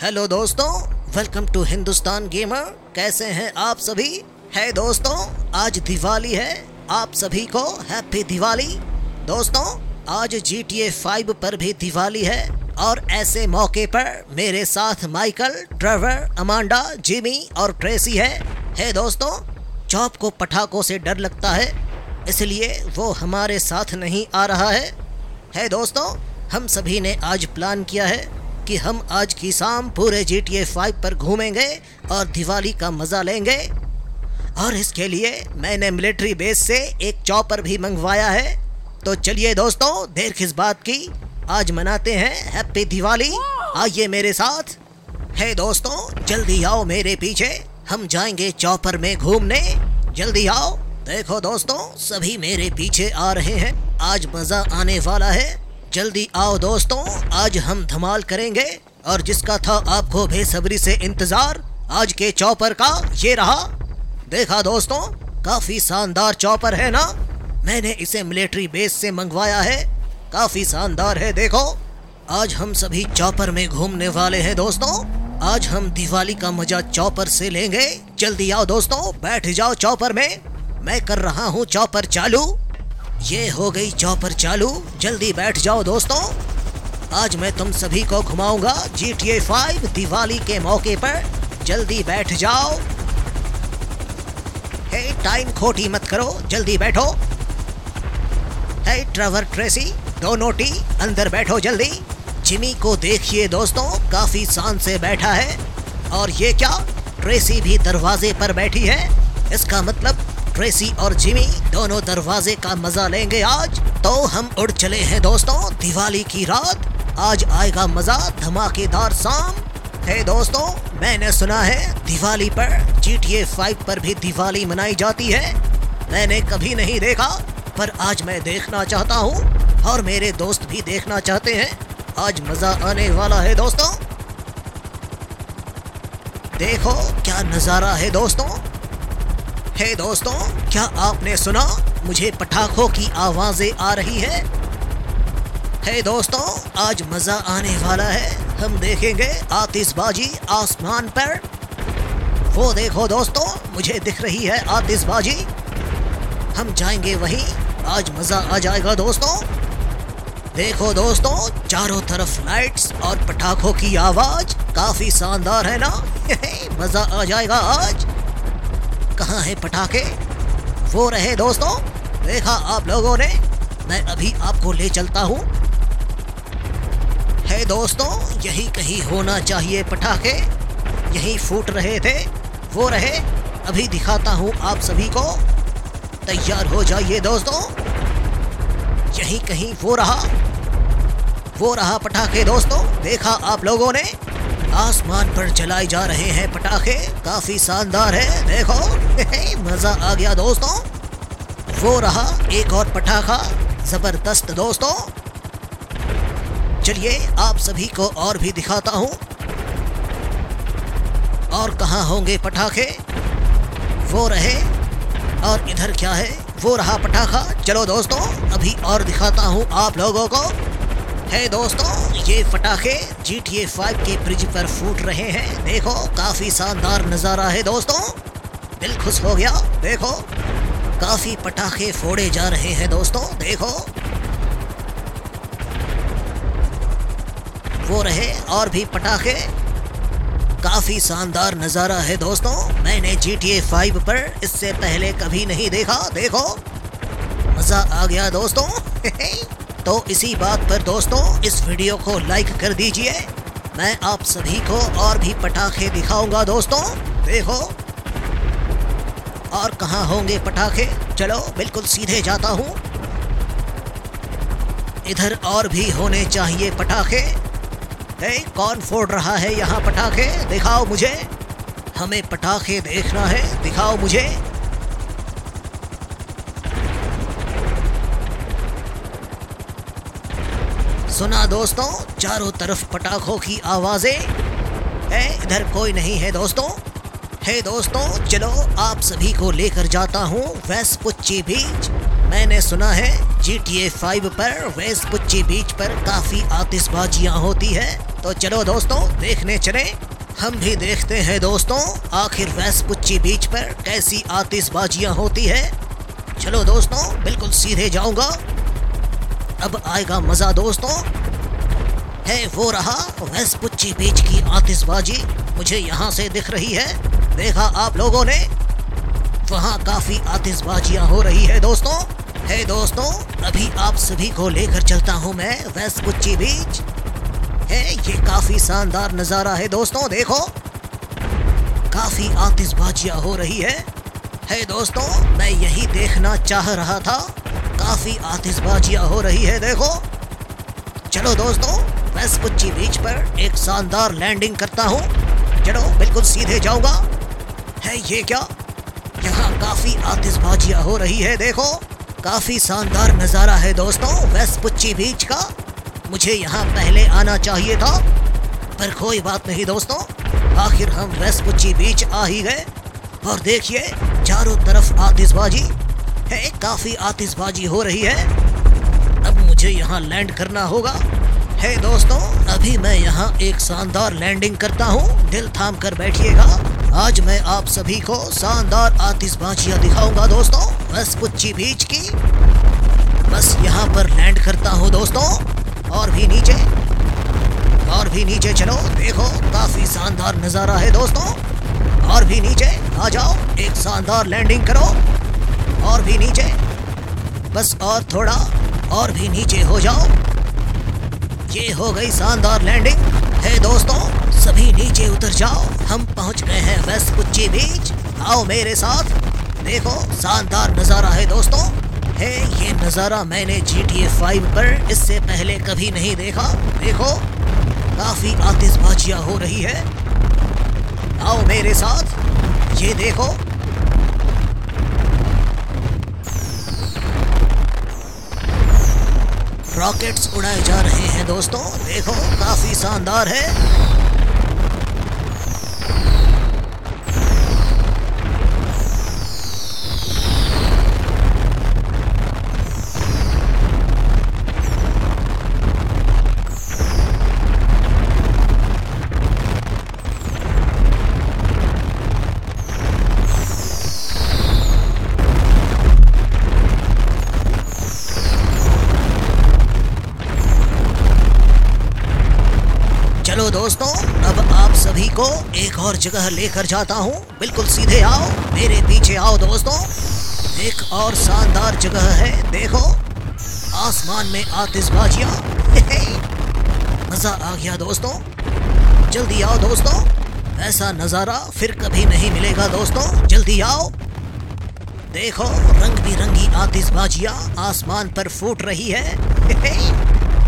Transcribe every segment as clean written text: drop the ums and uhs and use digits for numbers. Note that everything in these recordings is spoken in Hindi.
हेलो दोस्तों, वेलकम टू हिंदुस्तान गेमर। कैसे हैं आप सभी? है दोस्तों, आज दिवाली है। आप सभी को हैप्पी दिवाली। दोस्तों, आज GTA 5 पर भी दिवाली है और ऐसे मौके पर मेरे साथ माइकल, ट्रेवर, अमांडा, जिमी और ट्रेसी है दोस्तों। चॉप को पटाखों से डर लगता है, इसलिए वो हमारे साथ नहीं आ रहा है दोस्तों। हम सभी ने आज प्लान किया है कि हम आज की शाम पूरे GTA 5 पर घूमेंगे और दिवाली का मज़ा लेंगे। और इसके लिए मैंने मिलिट्री बेस से एक चॉपर भी मंगवाया है। तो चलिए दोस्तों, देर किस बात की, आज मनाते हैं हैप्पी दिवाली। आइए मेरे साथ। है दोस्तों, जल्दी आओ मेरे पीछे, हम जाएंगे चॉपर में घूमने। जल्दी आओ। देखो दोस्तों, सभी मेरे पीछे आ रहे हैं। आज मज़ा आने वाला है। जल्दी आओ दोस्तों, आज हम धमाल करेंगे। और जिसका था आपको बेसब्री से इंतजार, आज के चॉपर का ये रहा। देखा दोस्तों, काफी शानदार चॉपर है ना। मैंने इसे मिलिट्री बेस से मंगवाया है, काफी शानदार है। देखो, आज हम सभी चॉपर में घूमने वाले हैं दोस्तों। आज हम दिवाली का मजा चॉपर से लेंगे। जल्दी आओ दोस्तों, बैठ जाओ चॉपर में। मैं कर रहा हूँ चॉपर चालू। ये हो गई चॉपर चालू, जल्दी बैठ जाओ दोस्तों। आज मैं तुम सभी को घुमाऊंगा GTA 5 दिवाली के मौके पर। जल्दी बैठ जाओ। हे, टाइम खोटी मत करो, जल्दी बैठो। हे ट्रेवर, ट्रेसी, दोनों टी अंदर बैठो जल्दी। जिमी को देखिए दोस्तों, काफी शान से बैठा है। और ये क्या, ट्रेसी भी दरवाजे पर बैठी है। इसका मतलब ट्रेसी और जिमी दोनों दरवाजे का मजा लेंगे आज। तो हम उड़ चले हैं दोस्तों, दिवाली की रात। आज आएगा मजा, धमाकेदार शाम। है दोस्तों, मैंने सुना है दिवाली पर GTA 5 पर भी दिवाली मनाई जाती है। मैंने कभी नहीं देखा, पर आज मैं देखना चाहता हूँ और मेरे दोस्त भी देखना चाहते हैं। आज मजा आने वाला है दोस्तों। देखो क्या नजारा है दोस्तों। हे दोस्तों, क्या आपने सुना? मुझे पटाखों की आवाजें आ रही है। हे दोस्तों, आज मजा आने वाला है। हम देखेंगे आतिशबाजी आसमान पर। वो देखो दोस्तों, मुझे दिख रही है आतिशबाजी। हम जाएंगे वहीं, आज मजा आ जाएगा दोस्तों। देखो दोस्तों, चारों तरफ लाइट्स और पटाखों की आवाज काफी शानदार है ना। मजा आ जाएगा आज। कहाँ है पटाखे? वो रहे दोस्तों, देखा आप लोगों ने। मैं अभी आपको ले चलता हूँ। है दोस्तों, यही कहीं होना चाहिए पटाखे। यही फूट रहे थे, वो रहे। अभी दिखाता हूँ आप सभी को। तैयार हो जाइए दोस्तों। यही कहीं वो रहा पटाखे दोस्तों। देखा आप लोगों ने, आसमान पर जलाए जा रहे हैं पटाखे, काफी शानदार है। देखो, मजा आ गया दोस्तों। वो रहा एक और पटाखा, जबरदस्त दोस्तों। चलिए आप सभी को और भी दिखाता हूँ। और कहाँ होंगे पटाखे? वो रहे। और इधर क्या है? वो रहा पटाखा। चलो दोस्तों, अभी और दिखाता हूँ आप लोगों को। है दोस्तों, ये पटाखे GTA 5 के ब्रिज पर फूट रहे हैं। देखो, काफी शानदार नजारा है दोस्तों। दिल खुश हो गया। देखो, काफी पटाखे फोड़े जा रहे हैं दोस्तों। देखो, वो रहे और भी पटाखे। काफी शानदार नजारा है दोस्तों। मैंने GTA 5 पर इससे पहले कभी नहीं देखा। देखो, मजा आ गया दोस्तों। तो इसी बात पर दोस्तों, इस वीडियो को लाइक कर दीजिए। मैं आप सभी को और भी पटाखे दिखाऊंगा दोस्तों। देखो, और कहाँ होंगे पटाखे? चलो बिल्कुल सीधे जाता हूँ। इधर और भी होने चाहिए पटाखे। कौन फोड़ रहा है यहाँ पटाखे? दिखाओ मुझे। हमें पटाखे देखना है, दिखाओ मुझे। सुना दोस्तों, चारों तरफ पटाखों की आवाजें है। इधर कोई नहीं है दोस्तों। है दोस्तों, चलो आप सभी को लेकर जाता हूँ वेस्पुच्ची बीच। मैंने सुना है GTA 5 पर वेस्पुच्ची वेस्पुच्ची बीच पर काफी आतिशबाजियां होती है। तो चलो दोस्तों देखने चले। हम भी देखते हैं दोस्तों आखिर वेस्पुच्ची बीच पर कैसी आतिशबाजियां होती है। चलो दोस्तों बिल्कुल सीधे जाऊंगा, अब आएगा मजा दोस्तों। है वो रहा वेस्पुच्ची बीच की आतिशबाजी, मुझे यहाँ से दिख रही है। देखा आप लोगों ने, वहाँ काफी आतिशबाजियां हो रही है दोस्तों। है दोस्तों अभी आप सभी को लेकर चलता हूँ मैं वेस्पुच्ची बीच। है ये काफी शानदार नजारा है दोस्तों, देखो काफी आतिशबाजियां हो रही है दोस्तों। मैं यही देखना चाह रहा था, काफी आतिशबाजियां हो रही है देखो। चलो दोस्तों वेस्पुच्ची बीच पर एक शानदार लैंडिंग करता हूँ। चलो बिल्कुल सीधे जाऊंगा। है ये क्या, यहाँ काफी आतिशबाजियां हो रही है देखो। काफी शानदार नजारा है दोस्तों वेस्पुच्ची बीच का। मुझे यहाँ पहले आना चाहिए था, पर कोई बात नहीं दोस्तों, आखिर हम वेस्पुच्ची बीच आ ही गए। और देखिए चारों तरफ आतिशबाजी है, काफी आतिशबाजी हो रही है। अब मुझे यहाँ लैंड करना होगा। है दोस्तों अभी मैं यहाँ एक शानदार लैंडिंग करता हूँ, दिल थाम कर बैठिएगा। आज मैं आप सभी को शानदार आतिशबाजियाँ दिखाऊंगा दोस्तों वेस्पुच्ची बीच की। बस यहाँ पर लैंड करता हूँ दोस्तों, और भी नीचे, और भी नीचे चलो। देखो काफी शानदार नजारा है दोस्तों। और भी नीचे आ जाओ, एक शानदार लैंडिंग करो। और भी नीचे, बस और थोड़ा, और भी नीचे हो जाओ। ये हो गई शानदार लैंडिंग। है दोस्तों सभी नीचे उतर जाओ, हम पहुंच गए हैं वेस्पुच्ची बीच। आओ मेरे साथ, देखो शानदार नजारा है दोस्तों। है ये नजारा मैंने GTA 5 पर इससे पहले कभी नहीं देखा। देखो काफी आतिशबाजियां हो रही है, आओ मेरे साथ। ये देखो रॉकेट्स उड़ाए जा रहे हैं दोस्तों, देखो काफी शानदार है। चलो दोस्तों अब आप सभी को एक और जगह लेकर जाता हूँ, बिल्कुल सीधे आओ, मेरे पीछे आओ दोस्तों। एक और शानदार जगह है, देखो आसमान में आतिशबाजियाँ। मजा आ गया दोस्तों, जल्दी आओ दोस्तों, ऐसा नज़ारा फिर कभी नहीं मिलेगा दोस्तों, जल्दी आओ। देखो रंग बिरंगी आतिशबाजियाँ आसमान पर फूट रही है।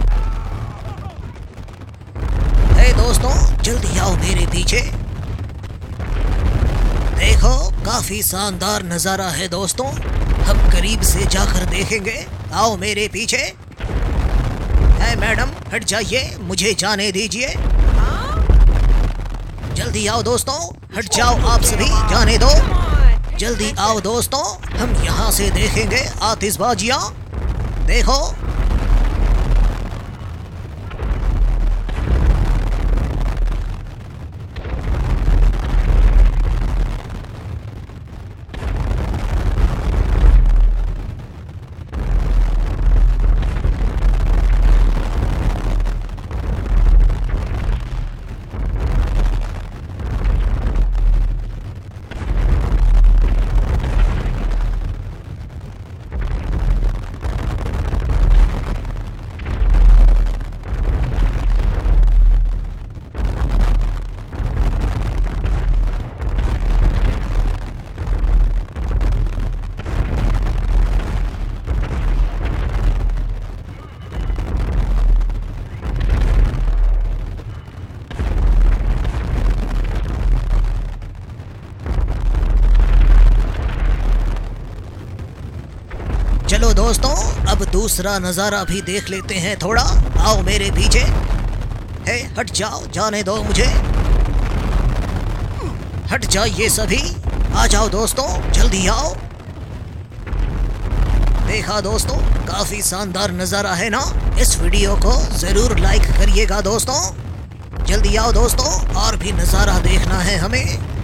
दोस्तों जल्दी आओ मेरे पीछे, देखो काफी शानदार नजारा है दोस्तों, हम करीब से जाकर देखेंगे। आओ मेरे पीछे। है मैडम हट जाइए, मुझे जाने दीजिए। जल्दी आओ दोस्तों, हट जाओ आप सभी, जाने दो। जल्दी आओ दोस्तों, हम यहाँ से देखेंगे आतिशबाजियाँ। देखो चलो दोस्तों अब दूसरा नज़ारा भी देख लेते हैं थोड़ा। आओ मेरे पीछे। हे हट जाओ, जाने दो मुझे, हट जाइए सभी, आ जाओ दोस्तों, जल्दी आओ। देखा दोस्तों, काफी शानदार नजारा है ना। इस वीडियो को जरूर लाइक करिएगा दोस्तों। जल्दी आओ दोस्तों, और भी नजारा देखना है हमें।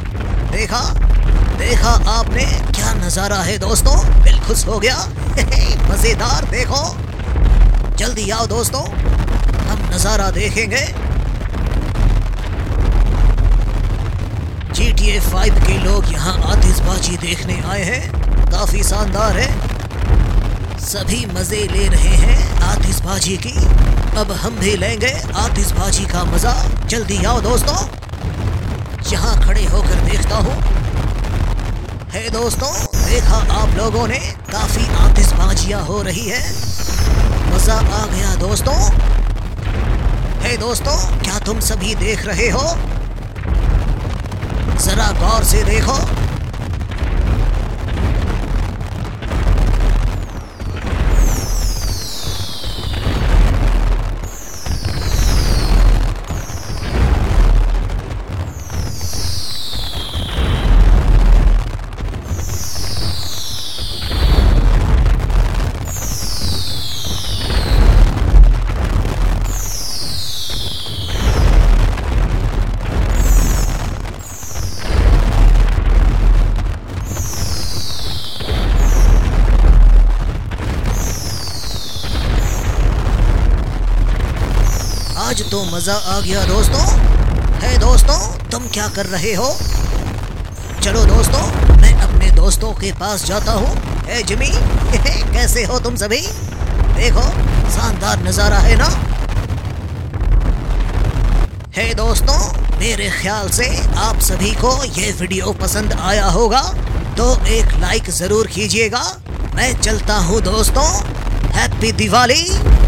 देखा आपने क्या नजारा है दोस्तों, दिल खुश हो गया। मजेदार। देखो, जल्दी आओ दोस्तों, हम नजारा देखेंगे। GTA 5 के लोग यहाँ आतिशबाजी देखने आए हैं। काफी शानदार है, सभी मजे ले रहे हैं आतिशबाजी की। अब हम भी लेंगे आतिशबाजी का मजा। जल्दी आओ दोस्तों, यहाँ खड़े होकर देखता हूँ। है दोस्तों, देखा आप लोगों ने, काफी आतिशबाजियाँ हो रही है। मजा आ गया दोस्तों। है दोस्तों, क्या तुम सभी देख रहे हो? जरा गौर से देखो। आज तो मजा आ गया दोस्तों। है दोस्तों, तुम क्या कर रहे हो? चलो दोस्तों, मैं अपने दोस्तों के पास जाता हूँ। है जिमी, कैसे हो तुम सभी? देखो, शानदार नजारा है ना। है दोस्तों, मेरे ख्याल से आप सभी को ये वीडियो पसंद आया होगा, तो एक लाइक जरूर कीजिएगा। मैं चलता हूँ दोस्तों। हैप्पी दिवाली।